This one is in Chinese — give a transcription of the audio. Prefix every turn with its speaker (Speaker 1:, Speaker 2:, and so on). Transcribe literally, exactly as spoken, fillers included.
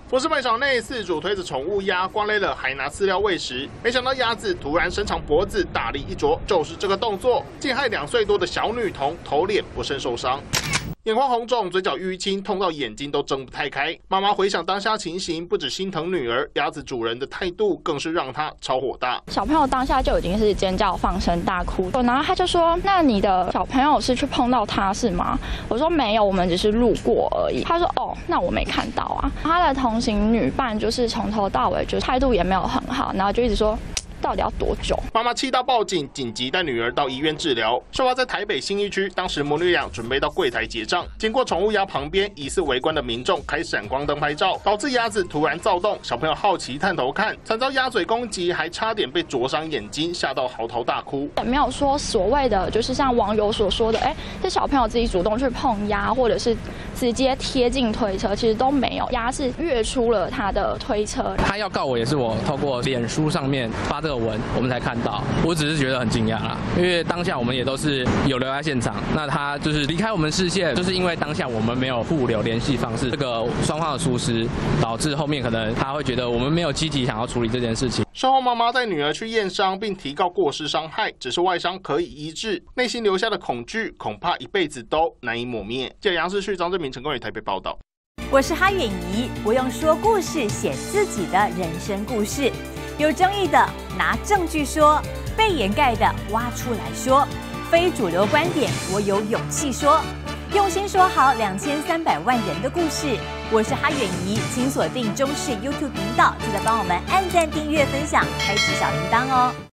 Speaker 1: 福斯卖场内，饲主推着宠物鸭逛累了，还拿饲料喂食，没想到鸭子突然伸长脖子，大力一啄，就是这个动作，竟害两岁多的小女童头脸不慎受伤。 眼眶红肿，嘴角淤青，痛到眼睛都睁不太开。妈妈回想当下情形，不止心疼女儿，鸭子主人的态度更是让她超火大。
Speaker 2: 小朋友当下就已经是尖叫、放声大哭，然后他就说：“那你的小朋友是去碰到他是吗？”我说：“没有，我们只是路过而已。”他说：“哦，那我没看到啊。”他的同行女伴就是从头到尾就态度也没有很好，然后就一直说。 到底要多久？
Speaker 1: 妈妈气到报警，紧急带女儿到医院治疗。事发在台北信义区，当时母女俩准备到柜台结账，经过宠物鸭旁边，疑似围观的民众开闪光灯拍照，导致鸭子突然躁动。小朋友好奇探头看，惨遭鸭嘴攻击，还差点被灼伤眼睛，吓到嚎啕大哭。
Speaker 2: 也没有说所谓的就是像网友所说的，哎，是小朋友自己主动去碰鸭，或者是直接贴近推车，其实都没有。鸭是跃出了他的推车。
Speaker 3: 他要告我，也是我透过脸书上面发这个文，我们才看到。我只是觉得很惊讶啦，因为当下我们也都是有留在现场。那他就是离开我们视线，就是因为当下我们没有互留联系方式，这个双方的疏失，导致后面可能他会觉得我们没有积极想要处理这件事情。
Speaker 1: 事后妈妈带女儿去验伤，并提告过失伤害，只是外伤可以医治，内心留下的恐惧恐怕一辈子都难以抹灭。记者杨世旭、张正明、陈冠宇台北报道。
Speaker 4: 我是哈远怡，不用说故事，写自己的人生故事。有争议的拿证据说，被掩盖的挖出来说，非主流观点我有勇气说，用心说好两千三百万人的故事。我是哈远怡，请锁定中视 YouTube 频道，记得帮我们按赞、订阅、分享，开启小铃铛哦。